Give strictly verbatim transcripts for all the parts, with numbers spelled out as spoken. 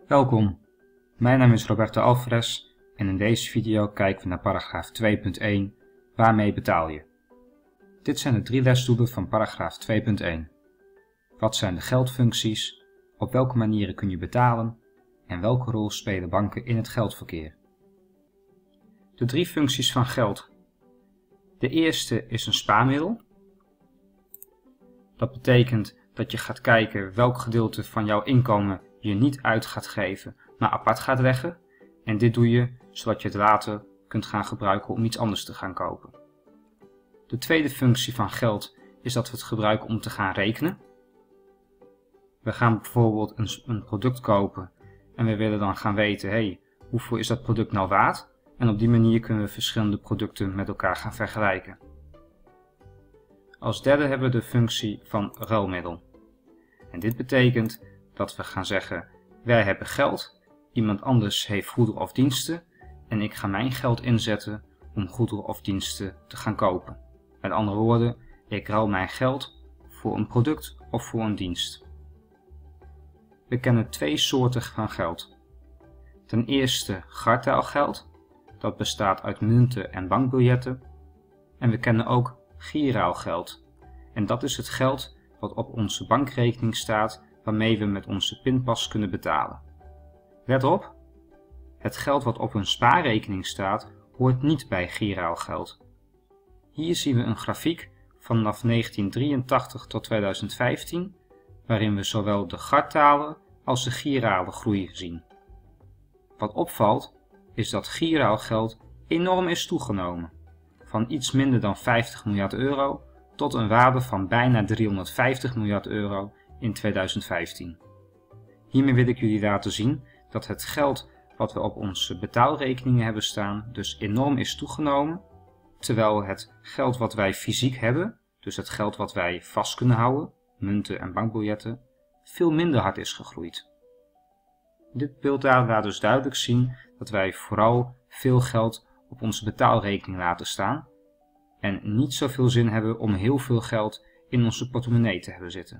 Welkom, mijn naam is Roberto Alvarez en in deze video kijken we naar paragraaf twee punt één, waarmee betaal je? Dit zijn de drie lesdoelen van paragraaf twee punt één. Wat zijn de geldfuncties, op welke manieren kun je betalen en welke rol spelen banken in het geldverkeer? De drie functies van geld. De eerste is een spaarmiddel. Dat betekent dat je gaat kijken welk gedeelte van jouw inkomen je niet uit gaat geven, maar apart gaat leggen. En dit doe je zodat je het later kunt gaan gebruiken om iets anders te gaan kopen. De tweede functie van geld is dat we het gebruiken om te gaan rekenen. We gaan bijvoorbeeld een, een product kopen en we willen dan gaan weten, hey, hoeveel is dat product nou waard? En op die manier kunnen we verschillende producten met elkaar gaan vergelijken. Als derde hebben we de functie van ruilmiddel. En dit betekent dat we gaan zeggen, wij hebben geld, iemand anders heeft goederen of diensten en ik ga mijn geld inzetten om goederen of diensten te gaan kopen. Met andere woorden, ik ruil mijn geld voor een product of voor een dienst. We kennen twee soorten van geld. Ten eerste gartaalgeld, dat bestaat uit munten en bankbiljetten. En we kennen ook giraalgeld. En dat is het geld wat op onze bankrekening staat, waarmee we met onze pinpas kunnen betalen. Let op, het geld wat op een spaarrekening staat, hoort niet bij giraalgeld. Hier zien we een grafiek vanaf negentien drieëntachtig tot tweeduizend vijftien, waarin we zowel de gartale als de girale groei zien. Wat opvalt, is dat giraalgeld enorm is toegenomen, van iets minder dan vijftig miljard euro tot een waarde van bijna driehonderdvijftig miljard euro in tweeduizend vijftien. Hiermee wil ik jullie laten zien dat het geld wat we op onze betaalrekeningen hebben staan dus enorm is toegenomen, terwijl het geld wat wij fysiek hebben, dus het geld wat wij vast kunnen houden, munten en bankbiljetten, veel minder hard is gegroeid. Dit beeld laat dus duidelijk zien dat wij vooral veel geld op onze betaalrekening laten staan en niet zoveel zin hebben om heel veel geld in onze portemonnee te hebben zitten.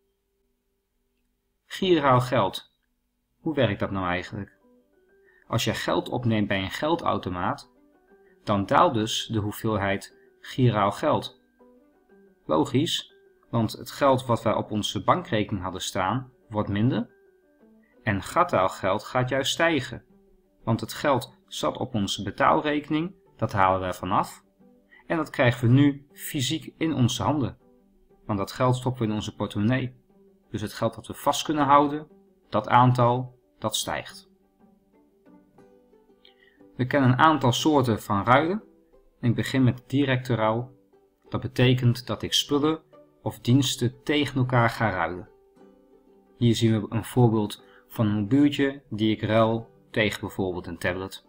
Giraal geld. Hoe werkt dat nou eigenlijk? Als je geld opneemt bij een geldautomaat, dan daalt dus de hoeveelheid giraal geld. Logisch, want het geld wat wij op onze bankrekening hadden staan, wordt minder. En gartaal geld gaat juist stijgen, want het geld zat op onze betaalrekening, dat halen we ervan af. En dat krijgen we nu fysiek in onze handen, want dat geld stoppen we in onze portemonnee. Dus het geld dat we vast kunnen houden, dat aantal, dat stijgt. We kennen een aantal soorten van ruilen. Ik begin met directe ruil. Dat betekent dat ik spullen of diensten tegen elkaar ga ruilen. Hier zien we een voorbeeld van een mobieltje die ik ruil tegen bijvoorbeeld een tablet.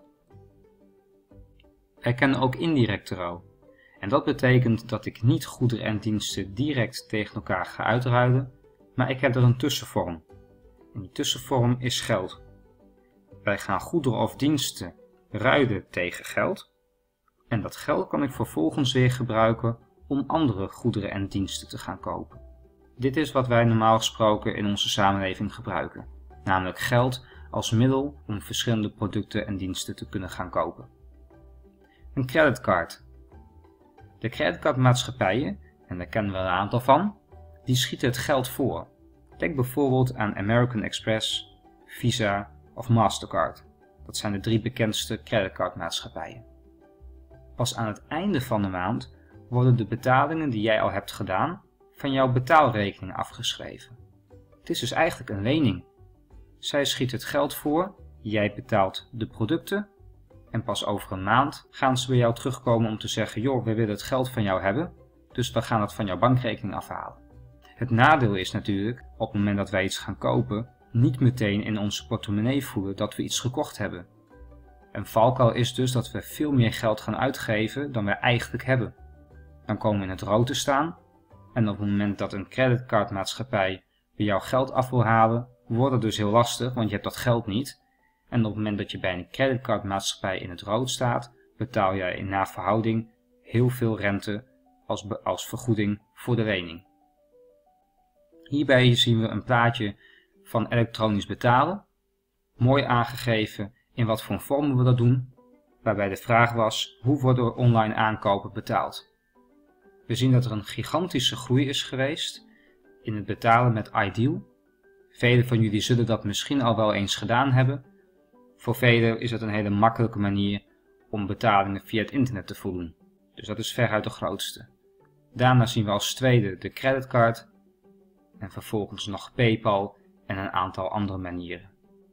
We kennen ook indirecte ruil. En dat betekent dat ik niet goederen en diensten direct tegen elkaar ga uitruilen, maar ik heb er een tussenvorm. En die tussenvorm is geld. Wij gaan goederen of diensten ruilen tegen geld. En dat geld kan ik vervolgens weer gebruiken om andere goederen en diensten te gaan kopen. Dit is wat wij normaal gesproken in onze samenleving gebruiken. Namelijk geld als middel om verschillende producten en diensten te kunnen gaan kopen. Een creditcard. De creditcardmaatschappijen, en daar kennen we een aantal van, die schieten het geld voor. Denk bijvoorbeeld aan American Express, Visa of Mastercard. Dat zijn de drie bekendste creditcardmaatschappijen. Pas aan het einde van de maand worden de betalingen die jij al hebt gedaan van jouw betaalrekening afgeschreven. Het is dus eigenlijk een lening. Zij schiet het geld voor, jij betaalt de producten en pas over een maand gaan ze bij jou terugkomen om te zeggen, joh, we willen het geld van jou hebben, dus we gaan het van jouw bankrekening afhalen. Het nadeel is natuurlijk, op het moment dat wij iets gaan kopen, niet meteen in onze portemonnee voelen dat we iets gekocht hebben. Een valkuil is dus dat we veel meer geld gaan uitgeven dan we eigenlijk hebben. Dan komen we in het rood te staan en op het moment dat een creditcardmaatschappij bij jou geld af wil halen, wordt het dus heel lastig, want je hebt dat geld niet. En op het moment dat je bij een creditcardmaatschappij in het rood staat, betaal jij in naverhouding heel veel rente als, als vergoeding voor de lening. Hierbij zien we een plaatje van elektronisch betalen. mooi aangegeven in wat voor vorm we dat doen, waarbij de vraag was: hoe worden online aankopen betaald? We zien dat er een gigantische groei is geweest in het betalen met Ideal. Velen van jullie zullen dat misschien al wel eens gedaan hebben. Voor velen is het een hele makkelijke manier om betalingen via het internet te voldoen. Dus dat is veruit de grootste. Daarna zien we als tweede de creditcard en vervolgens nog PayPal en een aantal andere manieren.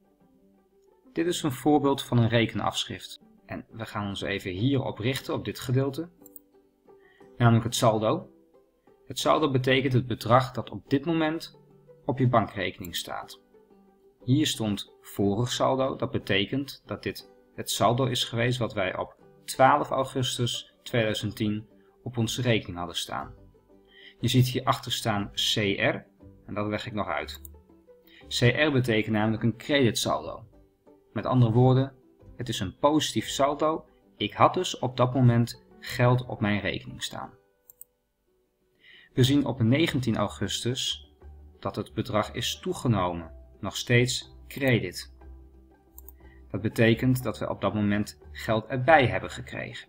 Dit is een voorbeeld van een rekenafschrift en we gaan ons even hierop richten op dit gedeelte, namelijk het saldo. Het saldo betekent het bedrag dat op dit moment op je bankrekening staat. Hier stond vorig saldo, dat betekent dat dit het saldo is geweest wat wij op twaalf augustus tweeduizend tien op onze rekening hadden staan. Je ziet hierachter staan C R en dat leg ik nog uit. C R betekent namelijk een creditsaldo. Met andere woorden, het is een positief saldo. Ik had dus op dat moment geld op mijn rekening staan. We zien op negentien augustus dat het bedrag is toegenomen, nog steeds credit. Dat betekent dat we op dat moment geld erbij hebben gekregen.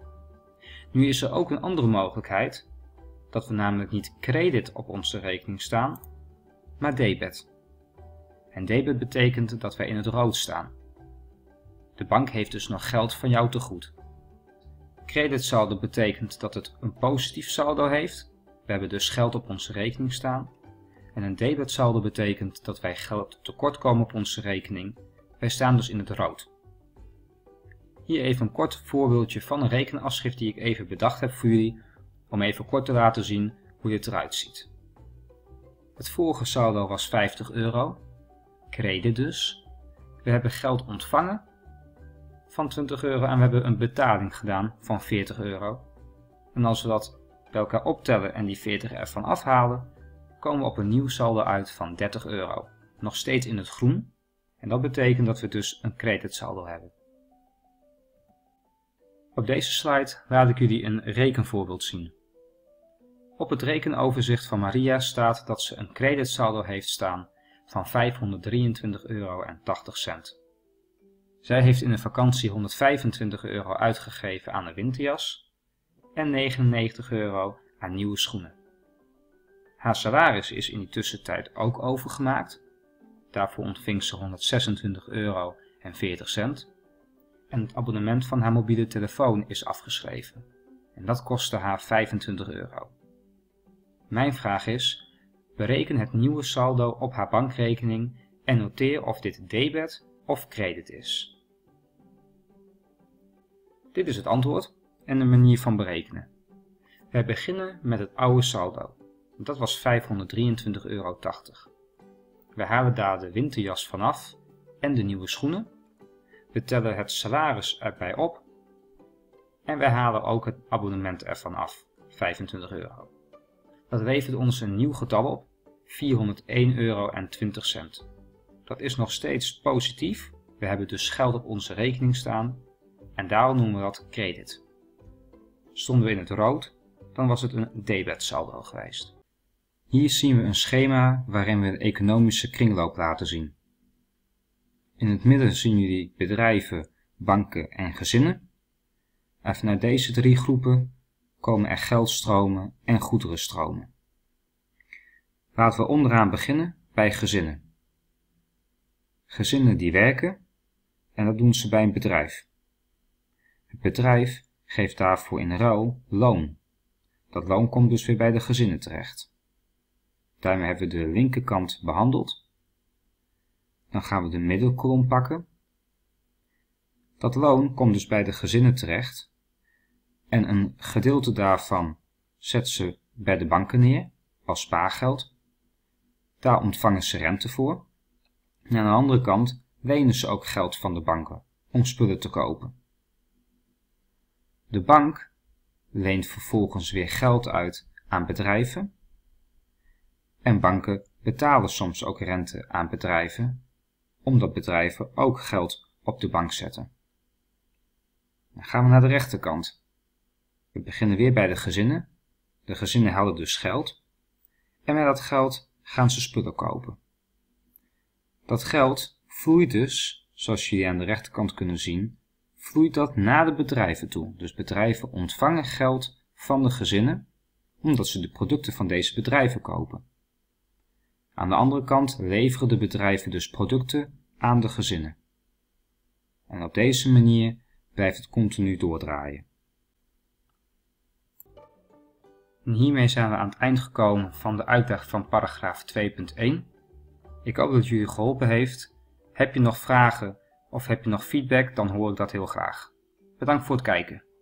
Nu is er ook een andere mogelijkheid, dat we namelijk niet credit op onze rekening staan, maar debet. En debet betekent dat wij in het rood staan. De bank heeft dus nog geld van jou te goed. Creditsaldo betekent dat het een positief saldo heeft. We hebben dus geld op onze rekening staan. En een debetsaldo betekent dat wij geld tekort komen op onze rekening. Wij staan dus in het rood. Hier even een kort voorbeeldje van een rekenafschrift die ik even bedacht heb voor jullie, om even kort te laten zien hoe dit eruit ziet. Het vorige saldo was vijftig euro, credit dus. We hebben geld ontvangen van twintig euro en we hebben een betaling gedaan van veertig euro. En als we dat bij elkaar optellen en die veertig ervan afhalen, komen we op een nieuw saldo uit van dertig euro. Nog steeds in het groen. En dat betekent dat we dus een creditsaldo hebben. Op deze slide laat ik jullie een rekenvoorbeeld zien. Op het rekenoverzicht van Maria staat dat ze een creditsaldo heeft staan van vijfhonderddrieëntwintig euro en tachtig cent. Zij heeft in de vakantie honderdvijfentwintig euro uitgegeven aan een winterjas en negenennegentig euro aan nieuwe schoenen. Haar salaris is in die tussentijd ook overgemaakt. Daarvoor ontving ze honderdzesentwintig euro en veertig cent. En het abonnement van haar mobiele telefoon is afgeschreven. En dat kostte haar vijfentwintig euro. Mijn vraag is: bereken het nieuwe saldo op haar bankrekening en noteer of dit debet of credit is. Dit is het antwoord en de manier van berekenen. Wij beginnen met het oude saldo. Dat was vijfhonderddrieëntwintig euro tachtig. We halen daar de winterjas vanaf en de nieuwe schoenen. We tellen het salaris erbij op. En wij halen ook het abonnement ervan af, vijfentwintig euro. Dat levert ons een nieuw getal op, vierhonderdéén euro en twintig cent. Dat is nog steeds positief. We hebben dus geld op onze rekening staan. En daarom noemen we dat credit. Stonden we in het rood, dan was het een debetsaldo geweest. Hier zien we een schema waarin we de economische kringloop laten zien. In het midden zien jullie bedrijven, banken en gezinnen. En vanuit deze drie groepen komen er geldstromen en goederenstromen. Laten we onderaan beginnen bij gezinnen. Gezinnen die werken en dat doen ze bij een bedrijf. Het bedrijf geeft daarvoor in ruil loon. Dat loon komt dus weer bij de gezinnen terecht. Daarmee hebben we de linkerkant behandeld. Dan gaan we de middelkolom pakken. Dat loon komt dus bij de gezinnen terecht. En een gedeelte daarvan zet ze bij de banken neer als spaargeld. Daar ontvangen ze rente voor. En aan de andere kant lenen ze ook geld van de banken om spullen te kopen. De bank leent vervolgens weer geld uit aan bedrijven. En banken betalen soms ook rente aan bedrijven, omdat bedrijven ook geld op de bank zetten. Dan gaan we naar de rechterkant. We beginnen weer bij de gezinnen. De gezinnen houden dus geld. En met dat geld gaan ze spullen kopen. Dat geld vloeit dus, zoals jullie aan de rechterkant kunnen zien, vloeit dat naar de bedrijven toe. Dus bedrijven ontvangen geld van de gezinnen, omdat ze de producten van deze bedrijven kopen. Aan de andere kant leveren de bedrijven dus producten aan de gezinnen. En op deze manier blijft het continu doordraaien. En hiermee zijn we aan het eind gekomen van de uitleg van paragraaf twee punt één. Ik hoop dat het jullie geholpen heeft. Heb je nog vragen of heb je nog feedback, dan hoor ik dat heel graag. Bedankt voor het kijken.